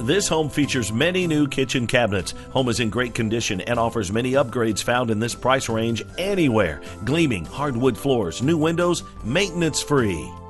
This home features many new kitchen cabinets. Home is in great condition and offers many upgrades found in this price range anywhere. Gleaming hardwood floors, new windows, maintenance free.